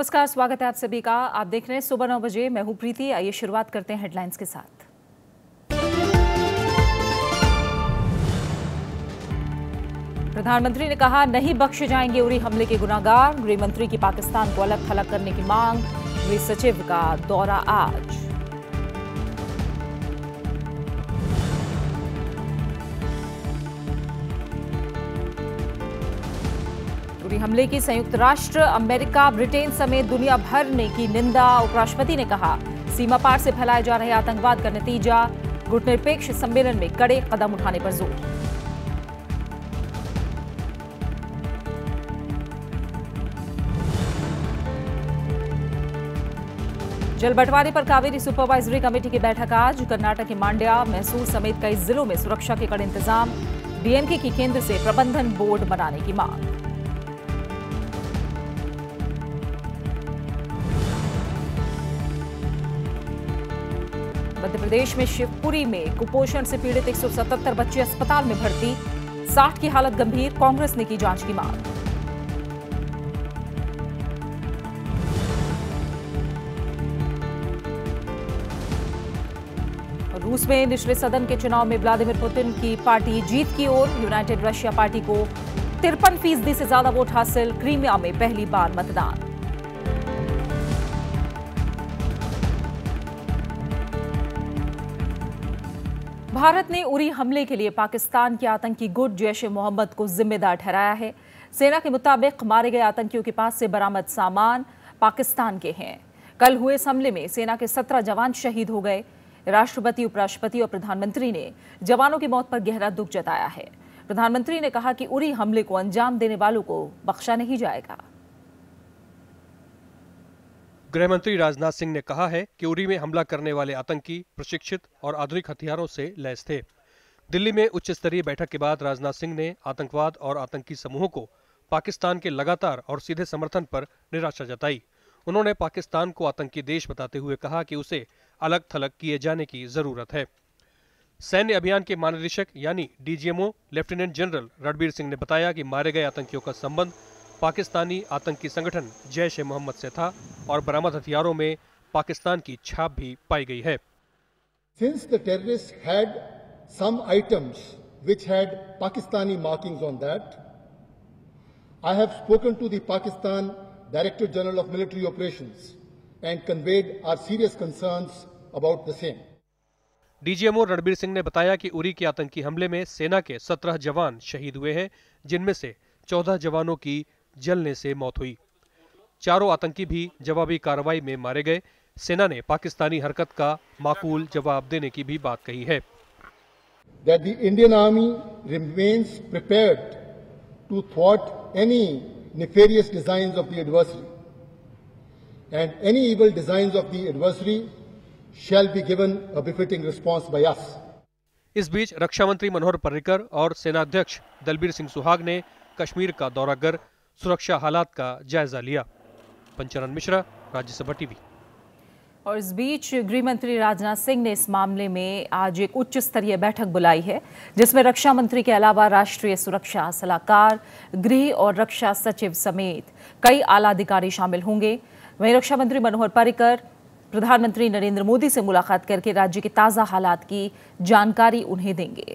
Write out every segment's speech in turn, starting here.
नमस्कार, स्वागत है आप सभी का। आप देख रहे हैं सुबह 9 बजे। मैं हूं प्रीति। आइए शुरुआत करते हैं हेडलाइंस के साथ। प्रधानमंत्री ने कहा, नहीं बख्शे जाएंगे उरी हमले के गुनाहगार। गृह मंत्री की पाकिस्तान को अलग थलग करने की मांग। गृह सचिव का दौरा आज। उरी हमले की संयुक्त राष्ट्र, अमेरिका, ब्रिटेन समेत दुनिया भर ने की निंदा। उपराष्ट्रपति ने कहा, सीमा पार से फैलाए जा रहे आतंकवाद का नतीजा। गुटनिरपेक्ष सम्मेलन में कड़े कदम उठाने पर जोर। जल बंटवारे पर कावेरी सुपरवाइजरी कमेटी की बैठक आज। कर्नाटक के मांड्या, मैसूर समेत कई जिलों में सुरक्षा के कड़े इंतजाम। डीएमके की केंद्र से प्रबंधन बोर्ड बनाने की मांग। मध्य प्रदेश में शिवपुरी में कुपोषण से पीड़ित 177 बच्चे अस्पताल में भर्ती। 60 की हालत गंभीर। कांग्रेस ने की जांच की मांग। रूस में निचले सदन के चुनाव में व्लादिमीर पुतिन की पार्टी जीत की ओर। यूनाइटेड रशिया पार्टी को 53% से ज्यादा वोट हासिल। क्रीमिया में पहली बार मतदान। भारत ने उरी हमले के लिए पाकिस्तान के आतंकी गुट जैश-ए-मोहम्मद को जिम्मेदार ठहराया है। सेना के मुताबिक मारे गए आतंकियों के पास से बरामद सामान पाकिस्तान के हैं। कल हुए इस हमले में सेना के 17 जवान शहीद हो गए। राष्ट्रपति, उपराष्ट्रपति और प्रधानमंत्री ने जवानों की मौत पर गहरा दुख जताया है। प्रधानमंत्री ने कहा कि उरी हमले को अंजाम देने वालों को बख्शा नहीं जाएगा। गृह मंत्री राजनाथ सिंह ने कहा है कि उरी में हमला करने वाले आतंकी प्रशिक्षित और आधुनिक हथियारों से लैस थे। दिल्ली में उच्च स्तरीय बैठक के बाद राजनाथ सिंह ने आतंकवाद और आतंकी समूहों को पाकिस्तान के लगातार और सीधे समर्थन पर निराशा जताई। उन्होंने पाकिस्तान को आतंकी देश बताते हुए कहा कि उसे अलग थलग किए जाने की जरूरत है। सैन्य अभियान के महानिदेशक यानी DGMO lieutenant general Ranbir Singh ने बताया कि मारे गए आतंकियों का संबंध पाकिस्तानी आतंकी संगठन जैश-ए-मोहम्मद से था और बरामद हथियारों में पाकिस्तान की छाप भी पाई गई है। Since the terrorists had some items which had Pakistani markings on that, I have spoken to the Pakistan Director General of Military Operations and conveyed our serious concerns about the same. DGMO Ranbir Singh ने बताया कि उरी के आतंकी हमले में सेना के 17 जवान शहीद हुए हैं, जिनमें से 14 जवानों की जलने से मौत हुई। चारों आतंकी भी जवाबी कार्रवाई में मारे गए। सेना ने पाकिस्तानी हरकत का माकूल जवाब देने की भी बात कही है। That the Indian Army remains prepared to thwart any nefarious designs of the adversary, and any evil designs of the adversary shall be given a befitting response by us. इस बीच रक्षा मंत्री मनोहर पर्रिकर और सेनाध्यक्ष दलबीर सिंह सुहाग ने कश्मीर का दौरा कर सुरक्षा हालात का जायजा लिया। पंचरण मिश्रा, राज्यसभा टीवी। और इस बीच गृह मंत्री राजनाथ सिंह ने इस मामले में आज एक उच्च स्तरीय बैठक बुलाई है, जिसमें रक्षा मंत्री के अलावा राष्ट्रीय सुरक्षा सलाहकार, गृह और रक्षा सचिव समेत कई आला अधिकारी शामिल होंगे। वहीं रक्षा मंत्री मनोहर पर्रिकर प्रधानमंत्री नरेंद्र मोदी से मुलाकात करके राज्य के ताजा हालात की जानकारी उन्हें देंगे।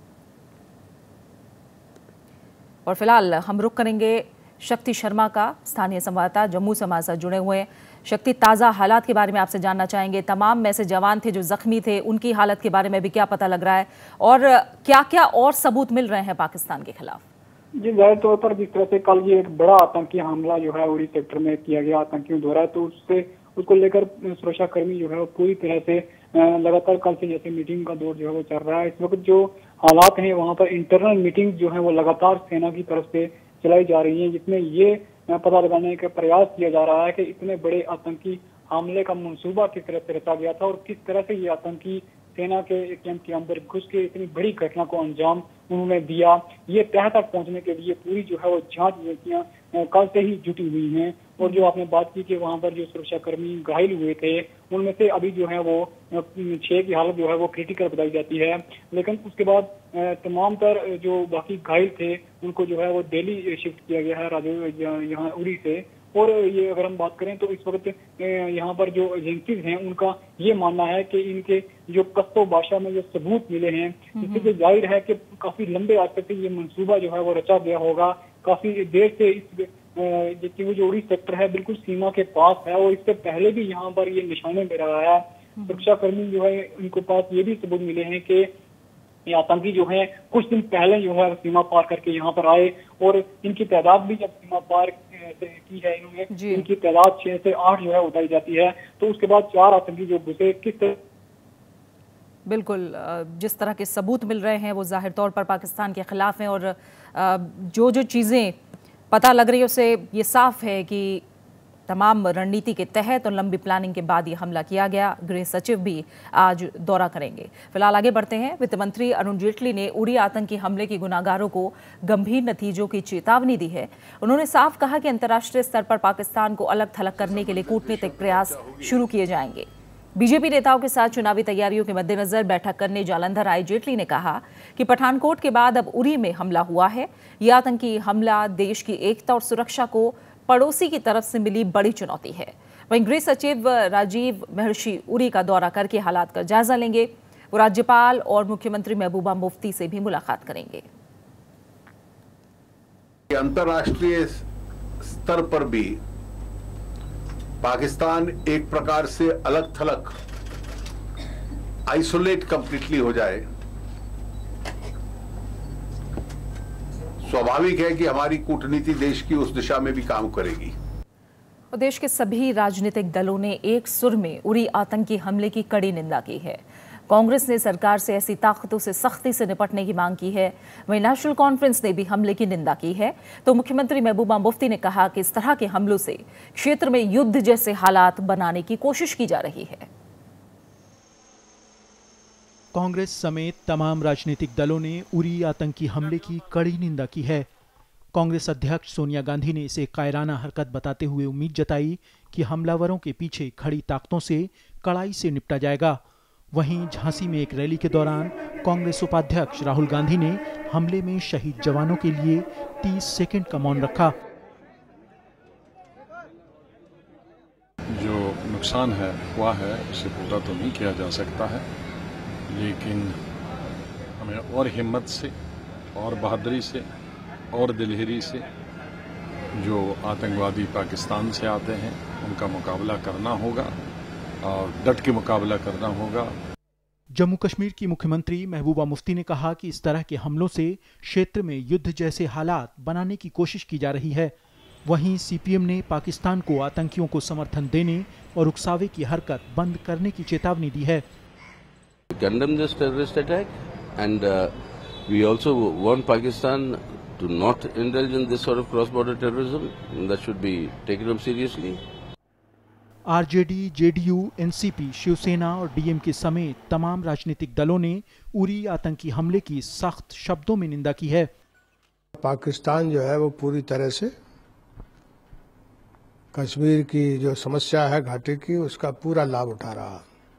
और फिलहाल हम रुख करेंगे शक्ति शर्मा का। स्थानीय संवाददाता जम्मू से हमारे साथ जुड़े हुए हैं। शक्ति, ताज़ा हालात के बारे में आपसे जानना चाहेंगे। तमाम में से जवान थे जो जख्मी थे, उनकी हालत के बारे में भी क्या पता लग रहा है और क्या क्या और सबूत मिल रहे हैं पाकिस्तान के खिलाफ? जी, जाहिर तौर पर जिस तरह से कल ये एक बड़ा आतंकी हमला जो है उरी सेक्टर में किया गया आतंकियों द्वारा, तो उसको लेकर सुरक्षा कर्मी जो है वो पूरी तरह से लगातार कल से जैसे मीटिंग का दौर जो है वो चल रहा है। इस वक्त जो हालात हैं वहाँ पर इंटरनल मीटिंग जो है वो लगातार सेना की तरफ से चलाई जा रही है, जिसमें ये पता लगाने का प्रयास किया जा रहा है कि इतने बड़े आतंकी हमले का मंसूबा किस तरह से रचा गया था और किस तरह से ये आतंकी सेना के कैंप के अंदर घुस के इतनी बड़ी घटना को अंजाम उन्होंने दिया। ये तह तक पहुंचने के लिए पूरी जो है वो जांच एजेंसियां कल से ही जुटी हुई हैं। और जो आपने बात की कि वहां पर जो सुरक्षा कर्मी घायल हुए थे, उनमें से अभी जो है वो 6 की हालत जो है वो क्रिटिकल बताई जाती है, लेकिन उसके बाद तमाम तर जो बाकी घायल थे उनको जो है वो दिल्ली शिफ्ट किया गया है यहाँ उरी से। और ये अगर हम बात करें तो इस वक्त यहाँ पर जो एजेंसीज हैं उनका ये मानना है कि इनके जो कस्तो भाषा में जो सबूत मिले हैं, इससे जाहिर है कि काफी लंबे अरसे से ये मंसूबा जो है वो रचा गया होगा। काफी देर से जबकि वो जो उड़ी सेक्टर है बिल्कुल सीमा के पास है और इससे पहले भी यहाँ पर ये निशाने में रहा है। सुरक्षाकर्मी जो है उनके पास ये भी सबूत मिले हैं कि ये आतंकी जो है कुछ दिन पहले जो है सीमा पार करके यहाँ पर आए और इनकी तादाद भी जब सीमा पार की है इन्होंने, इनकी तादाद 6 से 8 जो है बताई जाती है। तो उसके बाद 4 आतंकी जो घुसे किस तरह, बिल्कुल जिस तरह के सबूत मिल रहे हैं वो जाहिर तौर पर पाकिस्तान के खिलाफ हैं और जो जो चीज़ें पता लग रही है उससे ये साफ है कि तमाम रणनीति के तहत और लंबी प्लानिंग के बाद ये हमला किया गया। गृह सचिव भी आज दौरा करेंगे। फिलहाल आगे बढ़ते हैं। वित्त मंत्री अरुण जेटली ने उरी आतंकी हमले के गुनाहगारों को गंभीर नतीजों की चेतावनी दी है। उन्होंने साफ कहा कि अंतर्राष्ट्रीय स्तर पर पाकिस्तान को अलग थलग करने के लिए कूटनीतिक प्रयास शुरू किए जाएंगे। बीजेपी नेताओं के साथ चुनावी तैयारियों के मद्देनजर बैठक करने जालंधर आए जेटली ने कहा कि पठानकोट के बाद अब उरी में हमला हुआ है। यह आतंकी हमला देश की एकता और सुरक्षा को पड़ोसी की तरफ से मिली बड़ी चुनौती है। वहीं गृह सचिव राजीव महर्षि उरी का दौरा करके हालात का जायजा लेंगे। वो राज्यपाल और मुख्यमंत्री महबूबा मुफ्ती से भी मुलाकात करेंगे। अंतर्राष्ट्रीय स्तर पर भी पाकिस्तान एक प्रकार से अलग थलग आइसोलेट कंप्लीटली हो जाए, स्वाभाविक है कि हमारी कूटनीति देश की उस दिशा में भी काम करेगी। देश के सभी राजनीतिक दलों ने एक सुर में उरी आतंकी हमले की कड़ी निंदा की है। कांग्रेस ने सरकार से ऐसी ताकतों से सख्ती से निपटने की मांग की है। वहीं नेशनल कॉन्फ्रेंस ने भी हमले की निंदा की है। तो मुख्यमंत्री महबूबा मुफ्ती ने कहा कि इस तरह के हमलों से क्षेत्र में युद्ध जैसे हालात बनाने की कोशिश की जा रही है। कांग्रेस समेत तमाम राजनीतिक दलों ने उरी आतंकी हमले की कड़ी निंदा की है। कांग्रेस अध्यक्ष सोनिया गांधी ने इसे कायराना हरकत बताते हुए उम्मीद जताई कि हमलावरों के पीछे खड़ी ताकतों से कड़ाई से निपटा जाएगा। वहीं झांसी में एक रैली के दौरान कांग्रेस उपाध्यक्ष राहुल गांधी ने हमले में शहीद जवानों के लिए 30 सेकंड का मौन रखा। जो नुकसान है हुआ है उसे पूरा तो नहीं किया जा सकता है, लेकिन हमें और हिम्मत से और बहादुरी से और दिलहरी से जो आतंकवादी पाकिस्तान से आते हैं उनका मुकाबला करना होगा और डट के मुकाबला करना होगा। जम्मू कश्मीर की मुख्यमंत्री महबूबा मुफ्ती ने कहा कि इस तरह के हमलों से क्षेत्र में युद्ध जैसे हालात बनाने की कोशिश की जा रही है। वहीं सीपीएम ने पाकिस्तान को आतंकियों को समर्थन देने और उकसावे की हरकत बंद करने की चेतावनी दी है। Condemn this terrorist attack and we also want Pakistan to not indulge in this sort of cross-border terrorism. That should be taken up seriously. RJD, JDU, NCP, Shiv Sena और डीएमके समेत तमाम राजनीतिक दलों ने उरी आतंकी हमले की सख्त शब्दों में निंदा की है। पाकिस्तान जो है वो पूरी तरह से कश्मीर की जो समस्या है घाटी की उसका पूरा लाभ उठा रहा।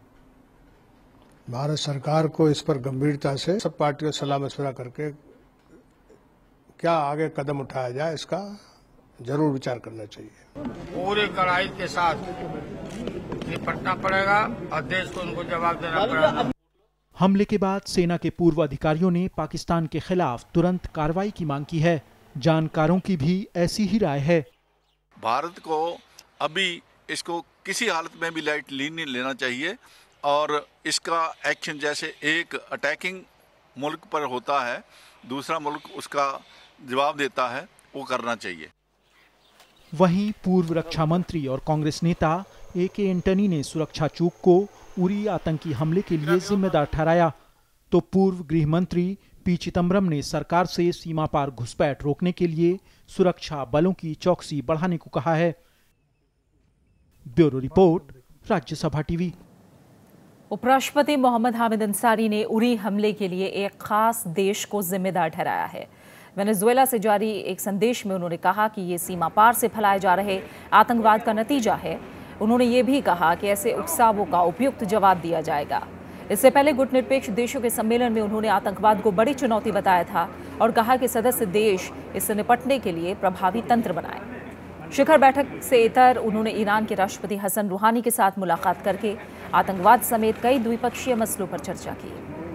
भारत सरकार को इस पर गंभीरता से सब पार्टियों सलाह मशवरा करके क्या आगे कदम उठाया जाए इसका जरूर विचार करना चाहिए। पूरी कड़ाई के साथ निपटना पड़ेगा और देश को उनको जवाब देना पड़ेगा। हमले के बाद सेना के पूर्व अधिकारियों ने पाकिस्तान के खिलाफ तुरंत कार्रवाई की मांग की है। जानकारों की भी ऐसी ही राय है। भारत को अभी इसको किसी हालत में भी लाइटली नहीं लेना चाहिए और इसका एक्शन जैसे एक अटैकिंग मुल्क पर होता है, दूसरा मुल्क उसका जवाब देता है, वो करना चाहिए। वहीं पूर्व रक्षा मंत्री और कांग्रेस नेता AK एंटनी ने सुरक्षा चूक को उरी आतंकी हमले के लिए जिम्मेदार ठहराया। तो पूर्व गृह मंत्री P चिदंबरम ने सरकार से सीमा पार घुसपैठ रोकने के लिए सुरक्षा बलों की चौकसी बढ़ाने को कहा है। Bureau report, Rajya Sabha TV. उपराष्ट्रपति मोहम्मद हामिद अंसारी ने उरी हमले के लिए एक खास देश को जिम्मेदार ठहराया है। वेनेजुएला से जारी एक संदेश में उन्होंने कहा कि ये सीमा पार से फैलाए जा रहे आतंकवाद का नतीजा है। उन्होंने ये भी कहा कि ऐसे उकसावों का उपयुक्त जवाब दिया जाएगा। इससे पहले गुटनिरपेक्ष देशों के सम्मेलन में उन्होंने आतंकवाद को बड़ी चुनौती बताया था और कहा कि सदस्य देश इससे निपटने के लिए प्रभावी तंत्र बनाएं। शिखर बैठक से इतर उन्होंने ईरान के राष्ट्रपति हसन रूहानी के साथ मुलाकात करके आतंकवाद समेत कई द्विपक्षीय मसलों पर चर्चा की।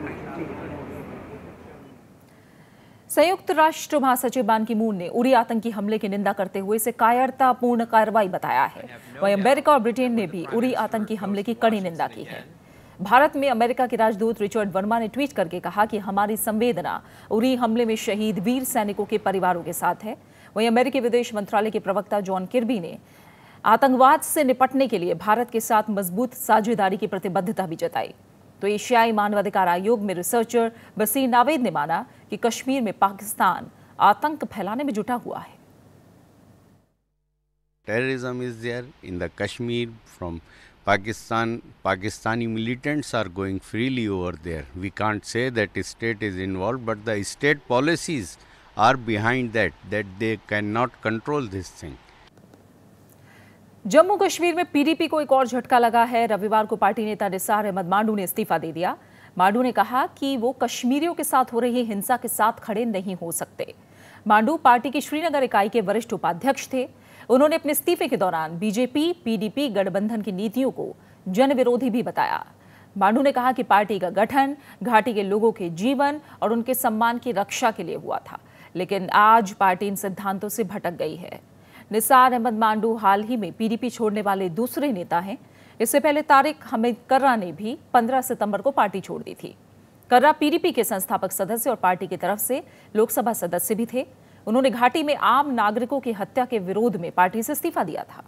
संयुक्त राष्ट्र महासचिव बान की मून ने उरी आतंकी हमले की निंदा करते हुए इसे कायरतापूर्ण कार्रवाई बताया है। वहीं अमेरिका और ब्रिटेन ने भी उरी आतंकी हमले की कड़ी निंदा की है। भारत में अमेरिका के राजदूत रिचर्ड वर्मा ने ट्वीट करके कहा कि हमारी संवेदना उरी हमले में शहीद वीर सैनिकों के परिवारों के साथ है। वहीं अमेरिकी विदेश मंत्रालय के प्रवक्ता जॉन किर्बी ने आतंकवाद से निपटने के लिए भारत के साथ मजबूत साझेदारी की प्रतिबद्धता भी जताई। तो एशियाई मानवाधिकार आयोग में रिसर्चर बसीर नावेद ने माना कि कश्मीर में पाकिस्तान आतंक फैलाने में जुटा हुआ है। Terrorism is there in the Kashmir from Pakistan. Pakistani militants are going freely over there. We can't say that the state is involved, but the state policies are behind that they cannot control this thing. Jammu Kashmir में PDP को एक और झटका लगा है। रविवार को party नेता निसार अहमद मांडू ने इस्तीफा दे दिया। मांडू ने कहा कि वो कश्मीरियों के साथ हो रही हिंसा के साथ खड़े नहीं हो सकते। मांडू पार्टी की श्रीनगर इकाई के वरिष्ठ उपाध्यक्ष थे। उन्होंने अपने इस्तीफे के दौरान बीजेपी पीडीपी गठबंधन की नीतियों को जन विरोधी भी बताया। मांडू ने कहा कि पार्टी का गठन घाटी के लोगों के जीवन और उनके सम्मान की रक्षा के लिए हुआ था, लेकिन आज पार्टी इन सिद्धांतों से भटक गई है। निसार अहमद मांडू हाल ही में पीडीपी छोड़ने वाले दूसरे नेता हैं। इससे पहले तारिक हमीद कर्रा ने भी 15 सितंबर को पार्टी छोड़ दी थी। कर्रा पीडीपी के संस्थापक सदस्य और पार्टी की तरफ से लोकसभा सदस्य भी थे। उन्होंने घाटी में आम नागरिकों की हत्या के विरोध में पार्टी से इस्तीफा दिया था।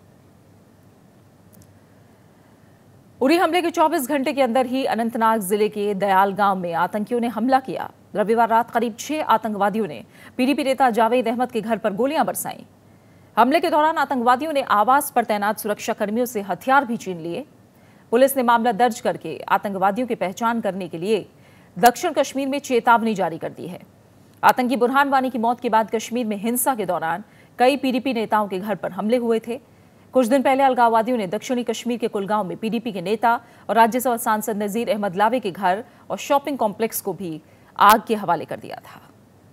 उरी हमले के 24 घंटे के अंदर ही अनंतनाग जिले के दयाल गांव में आतंकियों ने हमला किया। रविवार रात करीब 6 आतंकवादियों ने पीडीपी नेता जावेद अहमद के घर पर गोलियां बरसाईं। हमले के दौरान आतंकवादियों ने आवास पर तैनात सुरक्षा कर्मियों से हथियार भी छीन लिए। पुलिस ने मामला दर्ज करके आतंकवादियों की पहचान करने के लिए दक्षिण कश्मीर में चेतावनी जारी कर दी है। आतंकी बुरहान वानी की मौत के बाद कश्मीर में हिंसा के दौरान कई पीडीपी नेताओं के घर पर हमले हुए थे। कुछ दिन पहले अलगाववादियों ने दक्षिणी कश्मीर के कुलगांव में पीडीपी के नेता और राज्यसभा सांसद नजीर अहमद लावे के घर और शॉपिंग कॉम्प्लेक्स को भी आग के हवाले कर दिया था।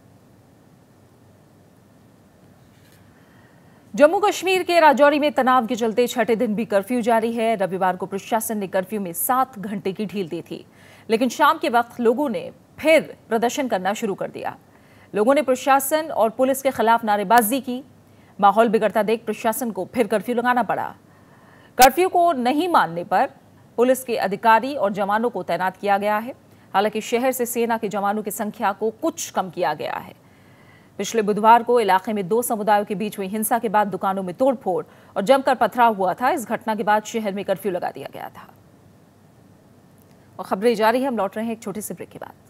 जम्मू कश्मीर के राजौरी में तनाव के चलते छठे दिन भी कर्फ्यू जारी है। रविवार को प्रशासन ने कर्फ्यू में 7 घंटे की ढील दी थी, लेकिन शाम के वक्त लोगों ने फिर प्रदर्शन करना शुरू कर दिया। लोगों ने प्रशासन और पुलिस के खिलाफ नारेबाजी की। माहौल बिगड़ता देख प्रशासन को फिर कर्फ्यू लगाना पड़ा। कर्फ्यू को नहीं मानने पर पुलिस के अधिकारी और जवानों को तैनात किया गया है। हालांकि शहर से सेना के जवानों की संख्या को कुछ कम किया गया है। पिछले बुधवार को इलाके में 2 समुदायों के बीच हुई हिंसा के बाद दुकानों में तोड़फोड़ और जमकर पथराव हुआ था। इस घटना के बाद शहर में कर्फ्यू लगा दिया गया था। और खबरें जारी है, हम लौट रहे हैं एक छोटे से ब्रेक के बाद।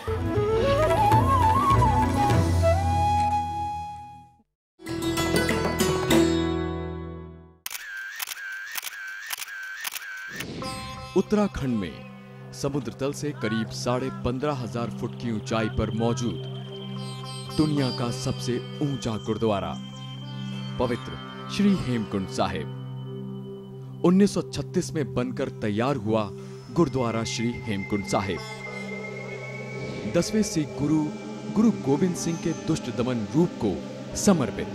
उत्तराखंड में समुद्र तल से करीब 15,500 फुट की ऊंचाई पर मौजूद दुनिया का सबसे ऊंचा गुरुद्वारा पवित्र श्री हेमकुंड साहिब 1936 में बनकर तैयार हुआ गुरुद्वारा श्री हेमकुंड साहिब 10वें सिख गुरु गोबिंद सिंह के दुष्ट दमन रूप को समर्पित।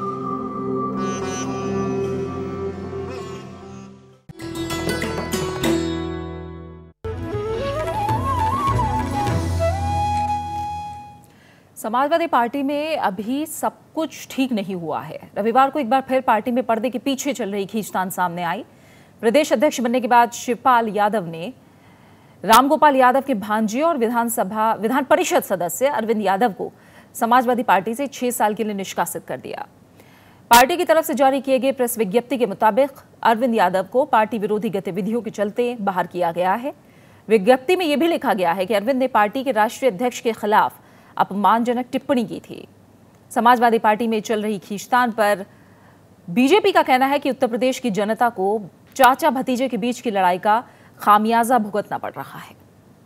समाजवादी पार्टी में अभी सब कुछ ठीक नहीं हुआ है। रविवार को एक बार फिर पार्टी में पर्दे के पीछे चल रही खींचतान सामने आई। प्रदेश अध्यक्ष बनने के बाद शिवपाल यादव ने रामगोपाल यादव के भांजे और विधान परिषद सदस्य अरविंद यादव को समाजवादी पार्टी से 6 साल के लिए निष्कासित कर दिया। पार्टी की तरफ से जारी किए गए प्रेस विज्ञप्ति के मुताबिक अरविंद यादव को पार्टी विरोधी गतिविधियों के चलते बाहर किया गया है। विज्ञप्ति में यह भी लिखा गया है कि अरविंद ने पार्टी के राष्ट्रीय अध्यक्ष के खिलाफ अपमानजनक टिप्पणी की थी। समाजवादी पार्टी में चल रही खींचतान पर बीजेपी का कहना है कि उत्तर प्रदेश की जनता को चाचा भतीजे के बीच की लड़ाई का खामियाजा भुगतना पड़ रहा है।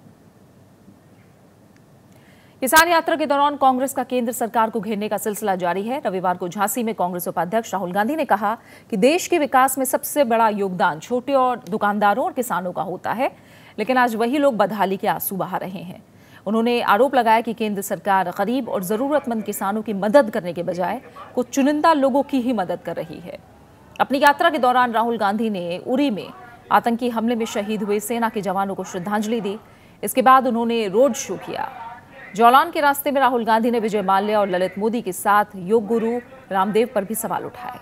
किसान यात्रा के दौरान कांग्रेस का केंद्र सरकार को घेरने का सिलसिला जारी है। रविवार को झांसी में कांग्रेस उपाध्यक्ष राहुल गांधी ने कहा कि देश के विकास में सबसे बड़ा योगदान छोटे और दुकानदारों और किसानों का होता है, लेकिन आज वही लोग बदहाली के आंसू बहा रहे हैं। उन्होंने आरोप लगाया कि केंद्र सरकार गरीब और जरूरतमंद किसानों की मदद करने के बजाय कुछ चुनिंदा लोगों की ही मदद कर रही है। अपनी यात्रा के दौरान राहुल गांधी ने उरी में आतंकी हमले में शहीद हुए सेना के जवानों को श्रद्धांजलि दी। इसके बाद उन्होंने रोड शो किया। जौलान के रास्ते में राहुल गांधी ने विजय माल्या और ललित मोदी के साथ योग गुरु रामदेव पर भी सवाल उठाए।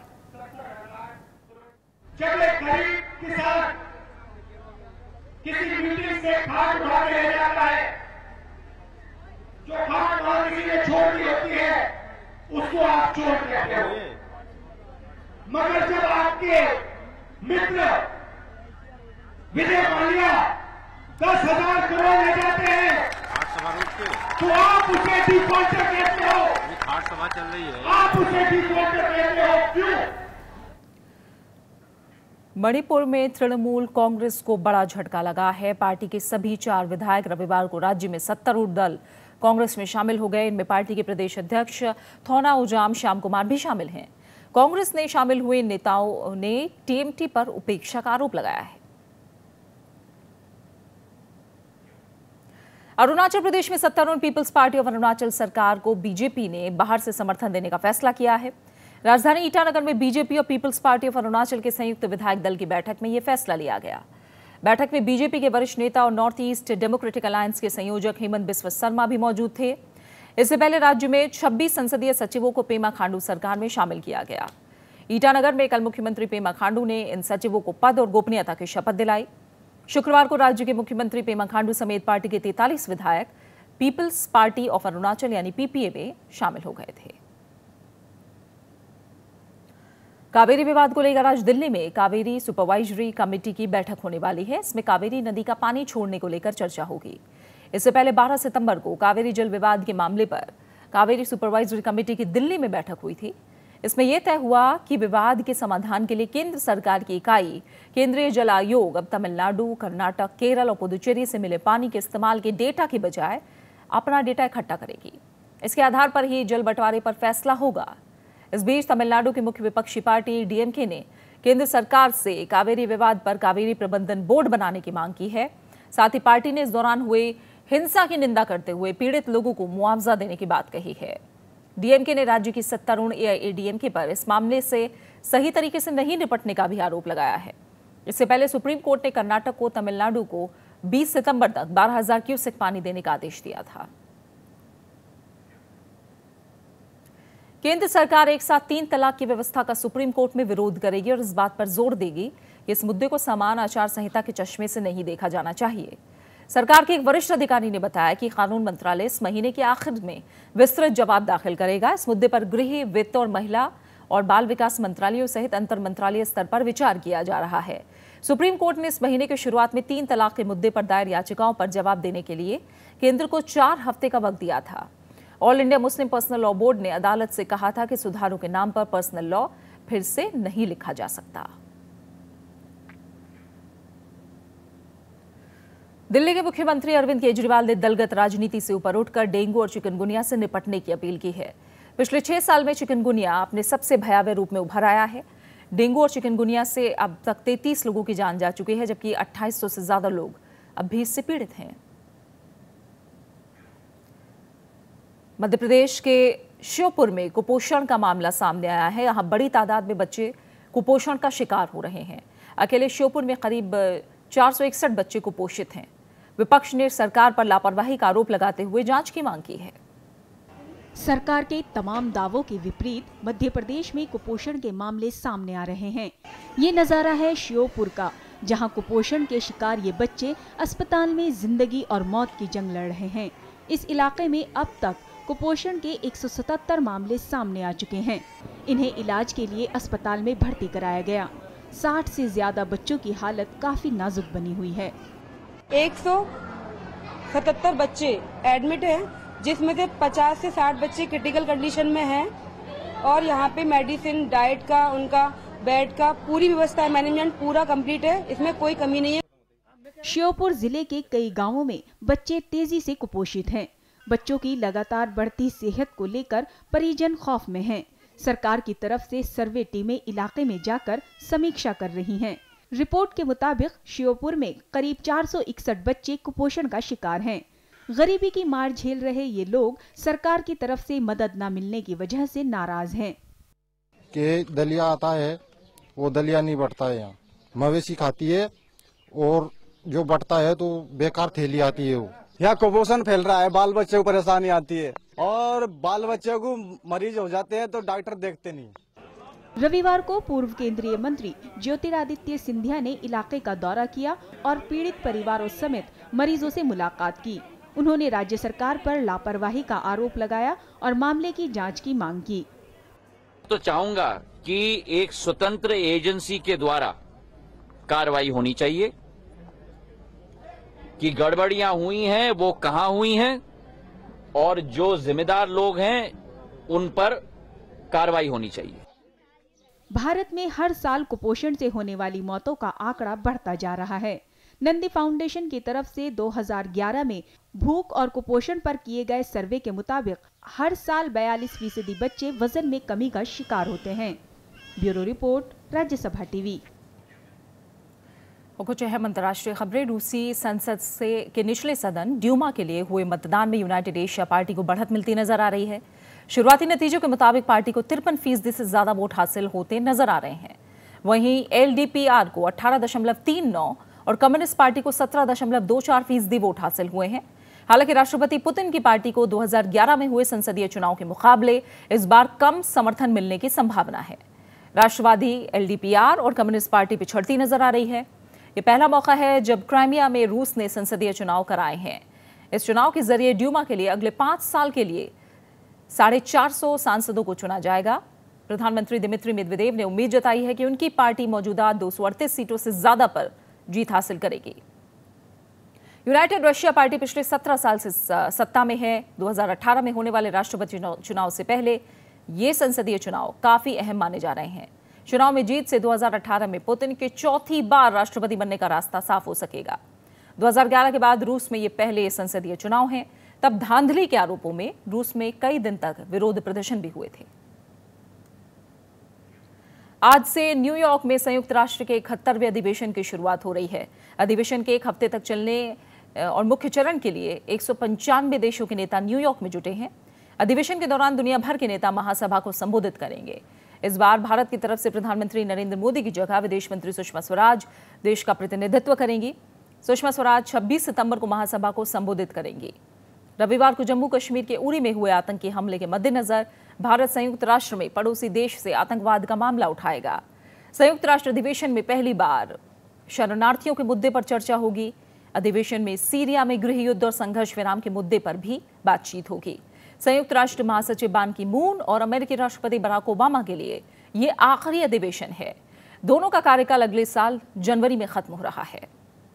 जब एक गरीब किसान किसी मीटिंग से खाद उठा के ले जाता है, जो खाद वहां किसी ने छोड़ दी होती है, उसको आप छोड़ देते हो। मगर जब आपके मित्र विजय माल्या 10,000 करोड़ ले जाते हैं, तो आप उसे डिफॉल्टर कहते हो। सभा चल रही है, आप उसे डिफॉल्टर कहते हो, क्यों? मणिपुर में तृणमूल कांग्रेस को बड़ा झटका लगा है। पार्टी के सभी 4 विधायक रविवार को राज्य में सत्तारूढ़ दल कांग्रेस में शामिल हो गए। इनमें पार्टी के प्रदेश अध्यक्ष थौना उजाम श्याम कुमार भी शामिल हैं। कांग्रेस ने शामिल हुए नेताओं ने टीएमटी पर उपेक्षा का आरोप लगाया है। अरुणाचल प्रदेश में सत्तारूढ़ पीपल्स पार्टी ऑफ अरुणाचल सरकार को बीजेपी ने बाहर से समर्थन देने का फैसला किया है। राजधानी ईटानगर में बीजेपी और पीपल्स पार्टी ऑफ अरुणाचल के संयुक्त विधायक दल की बैठक में यह फैसला लिया गया। बैठक में बीजेपी के वरिष्ठ नेता और नॉर्थ ईस्ट डेमोक्रेटिक अलायंस के संयोजक हेमंत बिस्व शर्मा भी मौजूद थे। इससे पहले राज्य में 26 संसदीय सचिवों को पेमा खांडू सरकार में शामिल किया गया। ईटानगर में कल मुख्यमंत्री पेमा खांडू ने इन सचिवों को पद और गोपनीयता की शपथ दिलाई। शुक्रवार को राज्य के मुख्यमंत्री पेमा खांडू समेत पार्टी के 43 विधायक पीपल्स पार्टी ऑफ अरुणाचल यानी पीपीए में शामिल हो गए थे। कावेरी विवाद को लेकर आज दिल्ली में कावेरी सुपरवाइजरी कमेटी की बैठक होने वाली है। इसमें कावेरी नदी का पानी छोड़ने को लेकर चर्चा होगी। इससे पहले 12 सितंबर को कावेरी जल विवाद के मामले पर कावेरी सुपरवाइजरी कमेटी की दिल्ली में बैठक हुई थी। इसमें यह तय हुआ कि विवाद के समाधान के लिए केंद्र सरकार की इकाई केंद्रीय जल आयोग अब तमिलनाडु, कर्नाटक, केरल और पुदुचेरी से मिले पानी के इस्तेमाल के डेटा की बजाय अपना डेटा इकट्ठा करेगी। इसके आधार पर ही जल बंटवारे पर फैसला होगा। इस बीच तमिलनाडु की मुख्य विपक्षी पार्टी डीएमके ने केंद्र सरकार से कावेरी विवाद पर कावेरी प्रबंधन बोर्ड बनाने की मांग की है। साथ ही पार्टी ने इस दौरान हुए हिंसा की निंदा करते हुए पीड़ित लोगों को मुआवजा देने की बात कही है। डीएमके ने राज्य की सत्तारूढ़ एआईएडीएमके पर इस मामले से सही तरीके से नहीं निपटने का भी आरोप लगाया है। इससे पहले सुप्रीम कोर्ट ने कर्नाटक को तमिलनाडु को 20 सितंबर तक 12,000 क्यूसेक पानी देने का आदेश दिया था। केंद्र सरकार एक साथ 3 तलाक की व्यवस्था का सुप्रीम कोर्ट में विरोध करेगी और इस बात पर जोर देगी कि इस मुद्दे को समान आचार संहिता के चश्मे से नहीं देखा जाना चाहिए। सरकार के एक वरिष्ठ अधिकारी ने बताया कि कानून मंत्रालय इस महीने के आखिर में विस्तृत जवाब दाखिल करेगा। इस मुद्दे पर गृह, वित्त और महिला और बाल विकास मंत्रालयों सहित अंतर मंत्रालय स्तर पर विचार किया जा रहा है। सुप्रीम कोर्ट ने इस महीने की शुरुआत में 3 तलाक के मुद्दे पर दायर याचिकाओं पर जवाब देने के लिए केंद्र को 4 हफ्ते का वक्त दिया था। All India Muslim personal law board ने अदालत से कहा था कि सुधारों के नाम पर पर्सनल लॉ फिर से नहीं लिखा जा सकता। दिल्ली के मुख्यमंत्री अरविंद केजरीवाल ने दलगत राजनीति से ऊपर उठकर डेंगू और चिकनगुनिया से निपटने की अपील की है। पिछले 6 साल में चिकनगुनिया अपने सबसे भयावह रूप में उभर आया है। डेंगू और चिकनगुनिया से अब तक 33 लोगों की जान जा चुकी है, जबकि 2800 से ज्यादा लोग अब भी इससे पीड़ित हैं। मध्य प्रदेश के श्योपुर में कुपोषण का मामला सामने आया है। यहाँ बड़ी तादाद में बच्चे कुपोषण का शिकार हो रहे हैं। अकेले श्योपुर में करीब 461 बच्चे कुपोषित हैं। विपक्ष ने सरकार पर लापरवाही का आरोप लगाते हुए जांच की मांग की है। सरकार के तमाम दावों के विपरीत मध्य प्रदेश में कुपोषण के मामले सामने आ रहे हैं। ये नजारा है श्योपुर का, जहां कुपोषण के शिकार ये बच्चे अस्पताल में जिंदगी और मौत की जंग लड़ रहे हैं। इस इलाके में अब तक कुपोषण के 177 मामले सामने आ चुके हैं। इन्हें इलाज के लिए अस्पताल में भर्ती कराया गया। 60 से ज्यादा बच्चों की हालत काफी नाजुक बनी हुई है। 177 बच्चे एडमिट हैं, जिसमें से 50 से 60 बच्चे क्रिटिकल कंडीशन में हैं और यहाँ पे मेडिसिन, डाइट का, उनका बेड का पूरी व्यवस्था, मैनेजमेंट पूरा कंप्लीट है, इसमें कोई कमी नहीं है। श्योपुर जिले के कई गाँवों में बच्चे तेजी से कुपोषित हैं। बच्चों की लगातार बढ़ती सेहत को लेकर परिजन खौफ में हैं। सरकार की तरफ से सर्वे टीमें इलाके में जाकर समीक्षा कर रही हैं। रिपोर्ट के मुताबिक श्योपुर में करीब 461 बच्चे कुपोषण का शिकार हैं। गरीबी की मार झेल रहे ये लोग सरकार की तरफ से मदद न मिलने की वजह से नाराज हैं। कि दलिया आता है वो दलिया नहीं बढ़ता है, यहाँ मवेशी खाती है और जो बढ़ता है तो बेकार थैली आती है। वो यहाँ कुपोषण फैल रहा है, बाल बच्चे को परेशानी आती है और बाल बच्चे को मरीज हो जाते हैं तो डॉक्टर देखते नहीं। रविवार को पूर्व केंद्रीय मंत्री ज्योतिरादित्य सिंधिया ने इलाके का दौरा किया और पीड़ित परिवारों समेत मरीजों से मुलाकात की। उन्होंने राज्य सरकार पर लापरवाही का आरोप लगाया और मामले की जांच की मांग की। तो चाहूंगा कि एक स्वतंत्र एजेंसी के द्वारा कार्रवाई होनी चाहिए कि गड़बड़ियां हुई हैं वो कहां हुई हैं और जो जिम्मेदार लोग हैं उन पर कार्रवाई होनी चाहिए। भारत में हर साल कुपोषण से होने वाली मौतों का आंकड़ा बढ़ता जा रहा है। नंदी फाउंडेशन की तरफ से 2011 में भूख और कुपोषण पर किए गए सर्वे के मुताबिक हर साल 42% बच्चे वजन में कमी का शिकार होते हैं। Bureau report, Rajya Sabha TV. कुछ अहम अंतर्राष्ट्रीय खबरें। रूसी संसद के निचले सदन ड्यूमा के लिए हुए मतदान में यूनाइटेड एशिया पार्टी को बढ़त मिलती नजर आ रही है। शुरुआती नतीजों के मुताबिक पार्टी को 53% से ज्यादा वोट हासिल होते नजर आ रहे हैं। वहीं एलडीपीआर को 18.39 और कम्युनिस्ट पार्टी को 17.24% वोट हासिल हुए हैं। हालांकि राष्ट्रपति पुतिन की पार्टी को 2011 में हुए संसदीय चुनाव के मुकाबले इस बार कम समर्थन मिलने की संभावना है। राष्ट्रवादी, एलडीपीआर और कम्युनिस्ट पार्टी पिछड़ती नजर आ रही है। ये पहला मौका है जब क्राइमिया में रूस ने संसदीय चुनाव कराए हैं। इस चुनाव के जरिए ड्यूमा के लिए अगले 5 साल के लिए 450 सांसदों को चुना जाएगा। प्रधानमंत्री दिमित्री मेदवेदेव ने उम्मीद जताई है कि उनकी पार्टी मौजूदा 238 सीटों से ज्यादा पर जीत हासिल करेगी। यूनाइटेड रशिया पार्टी पिछले 17 साल से सत्ता में है। 2018 में होने वाले राष्ट्रपति चुनाव से पहले ये संसदीय चुनाव काफी अहम माने जा रहे हैं। चुनाव में जीत से 2018 में पुतिन के चौथी बार राष्ट्रपति बनने का रास्ता साफ हो सकेगा। 2011 के बाद रूस में ये पहले संसदीय चुनाव हैं। तब धांधली के आरोपों में रूस में कई दिन तक विरोध प्रदर्शन भी हुए थे। आज से न्यूयॉर्क में संयुक्त राष्ट्र के 71वें अधिवेशन की शुरुआत हो रही है। अधिवेशन के 1 हफ्ते तक चलने और मुख्य चरण के लिए 195 देशों के नेता न्यूयॉर्क में जुटे हैं। अधिवेशन के दौरान दुनिया भर के नेता महासभा को संबोधित करेंगे। इस बार भारत की तरफ से प्रधानमंत्री नरेंद्र मोदी की जगह विदेश मंत्री सुषमा स्वराज देश का प्रतिनिधित्व करेंगी। सुषमा स्वराज 26 सितंबर को महासभा को संबोधित करेंगी। रविवार को जम्मू कश्मीर के उरी में हुए आतंकी हमले के मद्देनजर भारत संयुक्त राष्ट्र में पड़ोसी देश से आतंकवाद का मामला उठाएगा। संयुक्त राष्ट्र अधिवेशन में पहली बार शरणार्थियों के मुद्दे पर चर्चा होगी। अधिवेशन में सीरिया में गृह युद्ध और संघर्ष विराम के मुद्दे पर भी बातचीत होगी। संयुक्त राष्ट्र महासचिव बान की मून और अमेरिकी राष्ट्रपति बराक ओबामा के लिए ये आखिरी अधिवेशन है। दोनों का कार्यकाल अगले साल जनवरी में खत्म हो रहा है।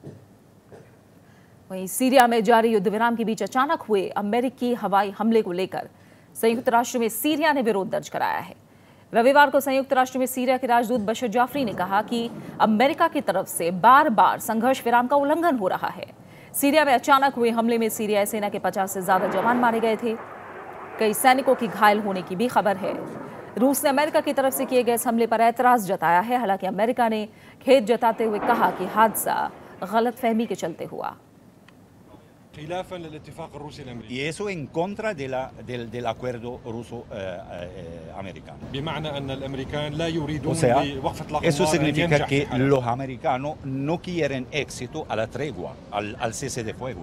वहीं सीरिया में जारी युद्ध विराम के बीच अचानक हुए अमेरिकी हवाई हमले को लेकर संयुक्त राष्ट्र में सीरिया ने विरोध दर्ज कराया है। रविवार को संयुक्त राष्ट्र में सीरिया के राजदूत बशर जाफरी ने कहा कि अमेरिका की तरफ से बार बार संघर्ष विराम का उल्लंघन हो रहा है। सीरिया में अचानक हुए हमले में सीरियाई सेना के 50 से ज्यादा जवान मारे गए थे। कई सैनिकों की घायल होने की भी खबर है। रूस ने अमेरिका की तरफ से किए गए इस हमले पर ऐतराज जताया है। हालांकि अमेरिका ने खेद जताते हुए कहा कि हादसा गलतफहमी के चलते हुआ। Y eso en contra del acuerdo ruso-americano. O sea, eso significa que los americanos no quieren éxito a la tregua, al cese de fuego.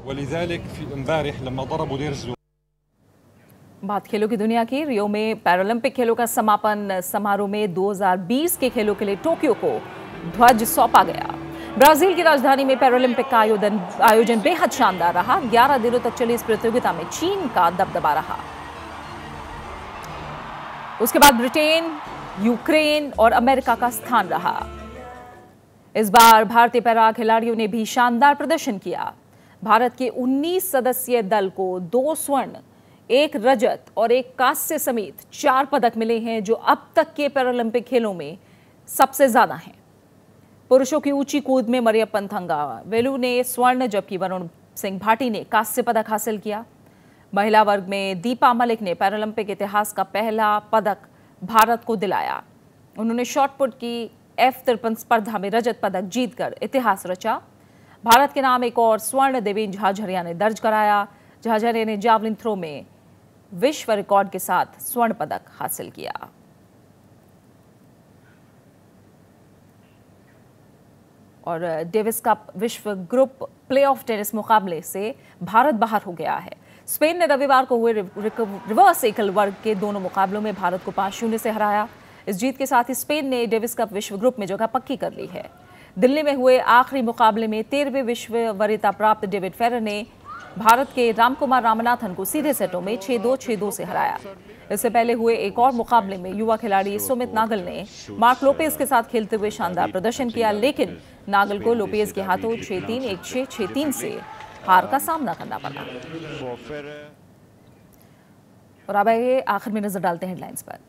बात खेलों की दुनिया की। रियो में पैरालंपिक खेलों का समापन समारोह में 2020 के खेलों के लिए टोक्यो को ध्वज सौंपा गया। ब्राजील की राजधानी में पैरालंपिक का आयोजन बेहद शानदार रहा। 11 दिनों तक चली इस प्रतियोगिता में चीन का दबदबा रहा। उसके बाद ब्रिटेन, यूक्रेन और अमेरिका का स्थान रहा। इस बार भारतीय पैरा खिलाड़ियों ने भी शानदार प्रदर्शन किया। भारत के 19 सदस्यीय दल को 2 स्वर्ण, 1 रजत और 1 कांस्य समेत 4 पदक मिले हैं, जो अब तक के पैरालंपिक खेलों में सबसे ज्यादा हैं। पुरुषों की ऊंची कूद में मरियप्पन थंगावेलु ने स्वर्ण, जबकि वरुण सिंह भाटी ने कांस्य पदक हासिल किया। महिला वर्ग में दीपा मलिक ने पैरालंपिक इतिहास का पहला पदक भारत को दिलाया। उन्होंने शॉटपुट की F53 स्पर्धा में रजत पदक जीतकर इतिहास रचा। भारत के नाम एक और स्वर्ण देवेंद्र झाझरिया ने दर्ज कराया। झाझरे ने जावलिन थ्रो में विश्व रिकॉर्ड के साथ स्वर्ण पदक हासिल किया। और डेविस कप विश्व ग्रुप प्लेऑफ टेनिस मुकाबले से भारत बाहर हो गया है। स्पेन ने रविवार को हुए रिवर्स एकल वर्ग के दोनों मुकाबलों में भारत को 5-0 से हराया। इस जीत के साथ ही स्पेन ने डेविस कप विश्व ग्रुप में जगह पक्की कर ली है। दिल्ली में हुए आखिरी मुकाबले में 13वें विश्व वरीयता प्राप्त डेविड फेरर ने भारत के रामकुमार रामनाथन को सीधे सेटों में 6-2, 6-2 से हराया। इससे पहले हुए एक और मुकाबले में युवा खिलाड़ी सुमित नागल ने मार्क लोपेज के साथ खेलते हुए शानदार प्रदर्शन किया, लेकिन नागल को लोपेज के हाथों 6-3, 1-6, 6-3 से हार का सामना करना पड़ा। और अब आइए आखिर में नजर डालते हैं हेडलाइंस पर।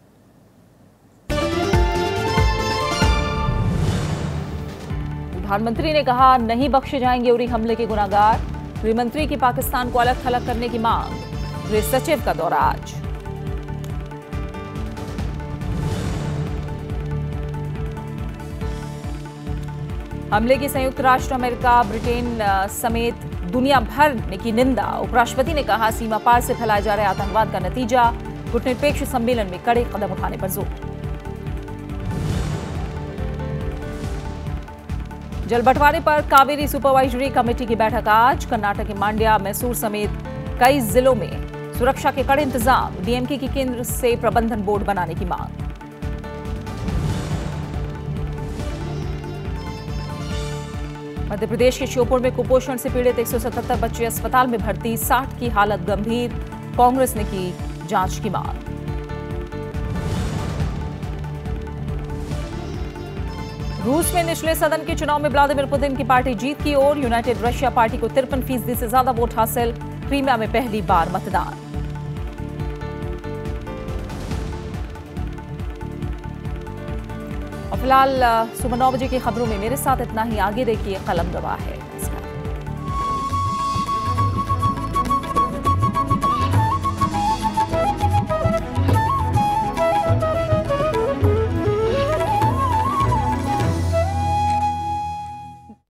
प्रधानमंत्री ने कहा, नहीं बख्शे जाएंगे उरी हमले के गुनाहगार। गृहमंत्री की पाकिस्तान को अलग थलग करने की मांग। गृह सचिव का दौरा आज। हमले की संयुक्त राष्ट्र अमेरिका, ब्रिटेन समेत दुनिया भर ने की निंदा। उपराष्ट्रपति ने कहा, सीमा पार से फैलाए जा रहे आतंकवाद का नतीजा। कूटनीतिक सम्मेलन में कड़े कदम उठाने पर जोर। जल बंटवारे पर कावेरी सुपरवाइजरी कमेटी की बैठक आज। कर्नाटक के मांड्या, मैसूर समेत कई जिलों में सुरक्षा के कड़े इंतजाम। डीएमके की केंद्र से प्रबंधन बोर्ड बनाने की मांग। मध्य प्रदेश के श्योपुर में कुपोषण से पीड़ित 177 बच्चे अस्पताल में भर्ती, 60 की हालत गंभीर। कांग्रेस ने की जांच की मांग। रूस में निचले सदन के चुनाव में व्लादिमीर पुतिन की पार्टी जीत की ओर। यूनाइटेड रशिया पार्टी को 53% से ज्यादा वोट हासिल। क्रीमिया में पहली बार मतदान। और फिलहाल सुबह 9 बजे की खबरों में मेरे साथ इतना ही। आगे देखिए कलम गवाह है।